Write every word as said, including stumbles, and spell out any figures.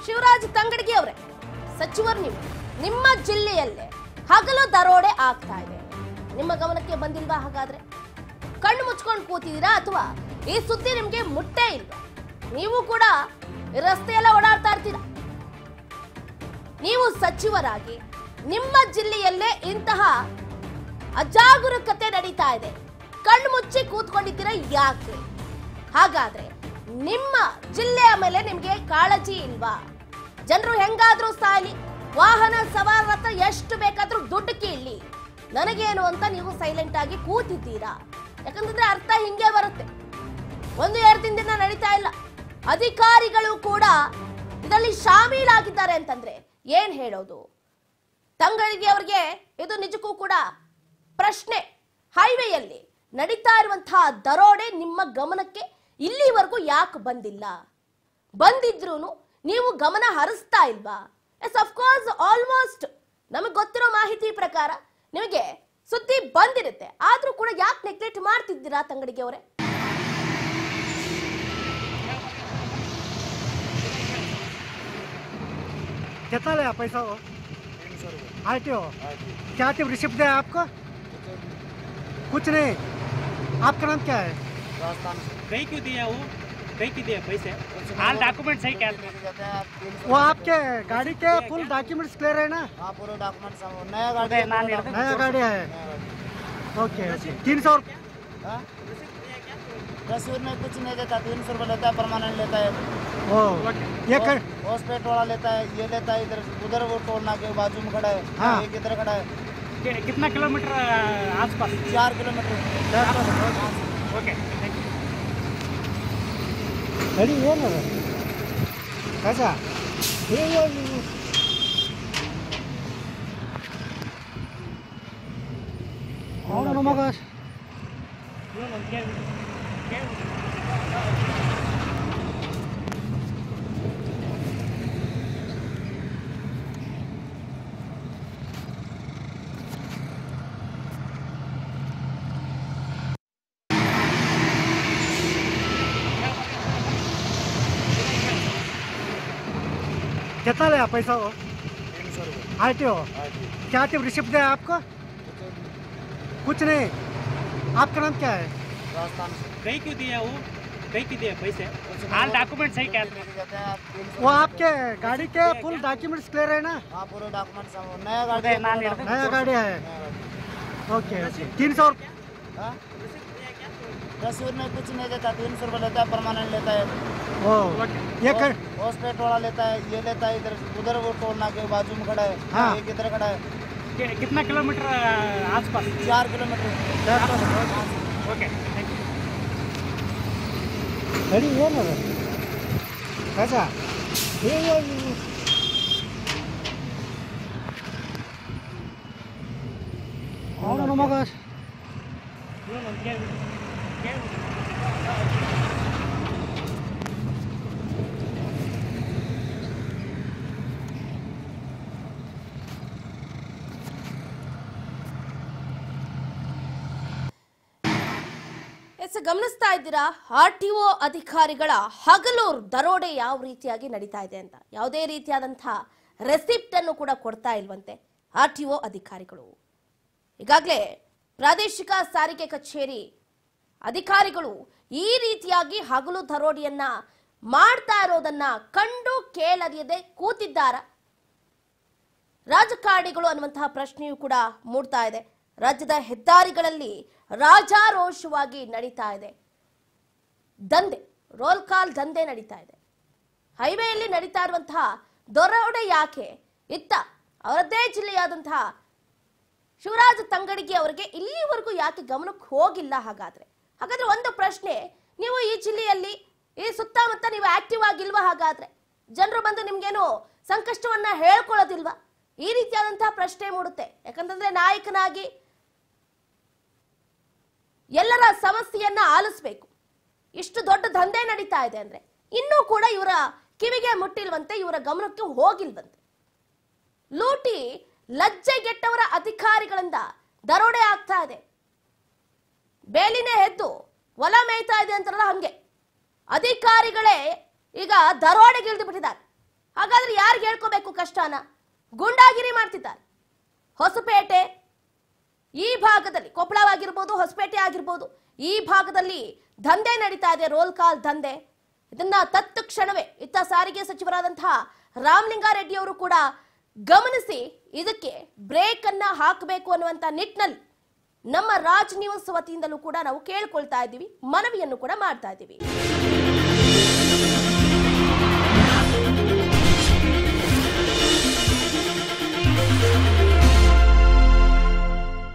ಶಿವರಾಜ್ ತಂಗಡಗಿ ಅವರೇ, ಸಚಿವರು ನೀವು, ನಿಮ್ಮ ಜಿಲ್ಲೆಯಲ್ಲೇ ಹಗಲು ದರೋಡೆ ಆಗ್ತಾ ಇದೆ, ನಿಮ್ಮ ಗಮನಕ್ಕೆ ಬಂದಿಲ್ವಾ? ಹಾಗಾದ್ರೆ ಕಣ್ಣು ಮುಚ್ಕೊಂಡು ಕೂತಿದ್ದೀರಾ ಅಥವಾ ಈ ಸುದ್ದಿ ನಿಮ್ಗೆ ಮುಟ್ಟೇ ಇಲ್ವಾ? ನೀವು ಕೂಡ ರಸ್ತೆಯೆಲ್ಲ ಓಡಾಡ್ತಾ ಇರ್ತೀರಾ. ನೀವು ಸಚಿವರಾಗಿ ನಿಮ್ಮ ಜಿಲ್ಲೆಯಲ್ಲೇ ಇಂತಹ ಅಜಾಗರೂಕತೆ ನಡೀತಾ ಇದೆ, ಕಣ್ಣು ಮುಚ್ಚಿ ಕೂತ್ಕೊಂಡಿದ್ದೀರಾ ಯಾಕೆ? ಹಾಗಾದ್ರೆ ನಿಮ್ಮ ಜಿಲ್ಲೆಯ ಮೇಲೆ ನಿಮ್ಗೆ ಕಾಳಜಿ ಇಲ್ವಾ? ಜನರು ಹೆಂಗಾದ್ರೂ ಸಾಲಿ, ವಾಹನ ಸವಾರರ ಹತ್ರ ಎಷ್ಟು ಬೇಕಾದ್ರೂ ದುಡ್ಡು ಕೀಳಿ, ನನಗೇನು ಅಂತ ನೀವು ಸೈಲೆಂಟ್ ಆಗಿ ಕೂತಿದ್ದೀರಾ. ಯಾಕಂತಂದ್ರೆ ಅರ್ಥ ಹಿಂಗೆ ಬರುತ್ತೆ. ಒಂದು ಎರಡು ದಿನದಿಂದ ನಡೀತಾ ಇಲ್ಲ, ಅಧಿಕಾರಿಗಳು ಕೂಡ ಇದರಲ್ಲಿ ಶಾಮೀಲಾಗಿದ್ದಾರೆ ಅಂತಂದ್ರೆ ಏನ್ ಹೇಳೋದು? ತಂಗಡಿಗೆ ಅವರಿಗೆ ಇದು ನಿಜಕ್ಕೂ ಕೂಡ ಪ್ರಶ್ನೆ. ಹೈವೇಯಲ್ಲಿ ನಡೀತಾ ಇರುವಂತಹ ದರೋಡೆ ನಿಮ್ಮ ಗಮನಕ್ಕೆ ಇಲ್ಲಿವರೆಗೂ ಯಾಕೆ ಬಂದಿಲ್ಲ? ಬಂದಿದ್ರು ನೀವು ಗಮನ ಹರಿಸ್ತಾ ಇಲ್ವಾ? ಎಸ್ ಅಫ್ಕೋರ್ಸ್, ಆಲ್ಮೋಸ್ಟ್ ನಮಗೆ ಗೊತ್ತಿರೋ ಮಾಹಿತಿ ಪ್ರಕಾರ ನಿಮಗೆ ಸುದ್ದಿ ಬಂದಿರುತ್ತೆ, ಆದ್ರೂ ಕೂಡ ಯಾಕೆ ನೆಗ್ಲೆಕ್ಟ್ ಮಾಡ್ತಿದ್ದೀರಾ ತಂಗಡಿಗೆ ಅವರೇ? कितना लिया पैसा? वो आर टी ओ क्या टिप रिसिप्ट दिया आपको? कुछ नहीं। आपका नाम क्या है? राजस्थान कहीं क्यों दिया? वो कहीं क्यों दिया पैसे? हाल डॉक्यूमेंट सही क्या? वो आपके गाड़ी के फुल डॉक्यूमेंट्स क्लियर है ना? हाँ, पूरे डॉक्यूमेंट्स नया गाड़ी नया गाड़ी है। ओके, तीन सौ रसीद में कुछ नहीं देता, तीन सौ रुपये लेता है, परमानेंट लेता है। ओ ये कर हॉस्पिटल वाला लेता है, ये लेता है, इधर उधर वो टोलना के बाजू में खड़ा है। हाँ। एक इधर खड़ा है। कि- कितना किलोमीटर आसपास? चार किलोमीटर ओके, थैंक यू। गाड़ी ये ना कैसा ये ये और नमक कितना लिया पैसा? वो तीन सौ रुपये आर टी ओ क्या टिप रिसिप्ट दिया आपको? कुछ नहीं। आपका नाम क्या है? राजस्थान कहीं क्यों दिया? वो कहीं क्यों दिया पैसे? हाल डॉक्यूमेंट सही क्या? वो आपके गाड़ी के फुल डॉक्यूमेंट्स क्लियर है ना? हाँ, पूरे डॉक्यूमेंट्स नया गाड़ी नया गाड़ी है। ओके, तीन सौ हाँ? रसीद में कुछ नहीं देता, तीन सौ रुपये लेता है, परमानेंट लेता है। ओ ये कर हॉस्पिटल वाला लेता है, ये लेता है, इधर उधर वो टोलना के बाजू में खड़ा है। हाँ। एक इधर खड़ा है। कि- कितना किलोमीटर आसपास? चार किलोमीटर ओके, थैंक यू। गाड़ी ये ना कैसा ये ये और नमक ಎಸ್ ಗಮನಿಸ್ತಾ ಇದ್ದೀರಾ ಆರ್ ಟಿ ಒ ಅಧಿಕಾರಿಗಳ ಹಗಲು ದರೋಡೆ ಯಾವ ರೀತಿಯಾಗಿ ನಡೀತಾ ಇದೆ ಅಂತ. ಯಾವುದೇ ರೀತಿಯಾದಂತಹ ರೆಸಿಪ್ಟ್ ಅನ್ನು ಕೂಡ ಕೊಡ್ತಾ ಇಲ್ವಂತೆ ಆರ್ ಟಿ ಒ ಅಧಿಕಾರಿಗಳು. ಈಗಾಗಲೇ ಪ್ರಾದೇಶಿಕ ಸಾರಿಗೆ ಕಚೇರಿ ಅಧಿಕಾರಿಗಳು ಈ ರೀತಿಯಾಗಿ ಹಗಲು ದರೋಡೆಯನ್ನ ಮಾಡ್ತಾ ಇರೋದನ್ನ ಕಂಡು ಕೇಳರಿಯದೆ ಕೂತಿದ್ದಾರ ರಾಜಕಾರಣಿಗಳು ಅನ್ನುವಂತಹ ಪ್ರಶ್ನೆಯೂ ಕೂಡ ಮೂಡ್ತಾ ಇದೆ. ರಾಜ್ಯದ ಹೆದ್ದಾರಿಗಳಲ್ಲಿ ರಾಜಾರೋಷವಾಗಿ ನಡೀತಾ ಇದೆ ದಂಧೆ, ರೋಲ್ ಕಾಲ್ ದಂಧೆ ನಡೀತಾ ಇದೆ. ಹೈವೇಯಲ್ಲಿ ನಡೀತಾ ಇರುವಂತಹ ದರೋಡೆ ಯಾಕೆ? ಇತ್ತ ಅವರದ್ದೇ ಜಿಲ್ಲೆಯಾದಂತಹ ಶಿವರಾಜ್ ತಂಗಡಗಿ ಅವರಿಗೆ ಇಲ್ಲಿವರೆಗೂ ಯಾಕೆ ಗಮನಕ್ಕೆ ಹೋಗಿಲ್ಲ? ಹಾಗಾದ್ರೆ ಹಾಗಾದ್ರೆ ಒಂದು ಪ್ರಶ್ನೆ, ನೀವು ಈ ಜಿಲ್ಲೆಯಲ್ಲಿ ಈ ಸುತ್ತಮುತ್ತ ನೀವು ಆಕ್ಟಿವ್ ಆಗಿಲ್ವಾ? ಹಾಗಾದ್ರೆ ಜನರು ಬಂದು ನಿಮ್ಗೇನು ಸಂಕಷ್ಟವನ್ನ ಹೇಳ್ಕೊಳ್ಳೋದಿಲ್ವಾ? ಈ ರೀತಿಯಾದಂತಹ ಪ್ರಶ್ನೆ ಮೂಡುತ್ತೆ. ಯಾಕಂತಂದ್ರೆ ನಾಯಕನಾಗಿ ಎಲ್ಲರ ಸಮಸ್ಯೆಯನ್ನ ಆಲಿಸಬೇಕು. ಇಷ್ಟು ದೊಡ್ಡ ದಂಧೆ ನಡೀತಾ ಇದೆ ಅಂದ್ರೆ ಇನ್ನೂ ಕೂಡ ಇವರ ಕಿವಿಗೆ ಮುಟ್ಟಿಲ್ವಂತೆ, ಇವರ ಗಮನಕ್ಕೆ ಹೋಗಿಲ್ವಂತೆ. ಲೂಟಿ ಲಜ್ಜೆಗೆಟ್ಟವರ ಅಧಿಕಾರಿಗಳಿಂದ ದರೋಡೆ ಆಗ್ತಾ ಇದೆ. ಬೇಲಿನೇ ಹೆದ್ದು ಹೊಲ ಮೇಯ್ತಾ ಇದೆ ಅಂತಾರಲ್ಲ ಹಂಗೆ ಅಧಿಕಾರಿಗಳೇ ಈಗ ದರೋಡೆಗೆ ಇಳಿದು ಬಿಟ್ಟಿದ್ದಾರೆ. ಹಾಗಾದ್ರೆ ಯಾರಿಗೆ ಹೇಳ್ಕೋಬೇಕು ಕಷ್ಟನ? ಗುಂಡಾಗಿರಿ ಮಾಡ್ತಿದ್ದಾರೆ. ಹೊಸಪೇಟೆ ಈ ಭಾಗದಲ್ಲಿ, ಕೊಪ್ಪಳವಾಗಿರ್ಬೋದು, ಹೊಸಪೇಟೆ ಆಗಿರ್ಬೋದು, ಈ ಭಾಗದಲ್ಲಿ ದಂಧೆ ನಡೀತಾ ಇದೆ, ರೋಲ್ ಕಾಲ್ ದಂಧೆ. ಇದನ್ನ ತತ್ಕ್ಷಣವೇ ಇತ್ತ ಸಾರಿಗೆ ಸಚಿವರಾದಂತಹ ರಾಮಲಿಂಗಾರೆಡ್ಡಿ ಅವರು ಕೂಡ ಗಮನಿಸಿ ಇದಕ್ಕೆ ಬ್ರೇಕ್ ಅನ್ನ ಹಾಕಬೇಕು ಅನ್ನುವಂತ ನಿಟ್ಟಿನಲ್ಲಿ ನಮ್ಮ ರಾಜ್ ನ್ಯೂಸ್ ವತಿಯಿಂದಲೂ ಕೂಡ ನಾವು ಕೇಳ್ಕೊಳ್ತಾ ಇದ್ದೀವಿ, ಮನವಿಯನ್ನು ಕೂಡ ಮಾಡ್ತಾ ಇದ್ದೀವಿ.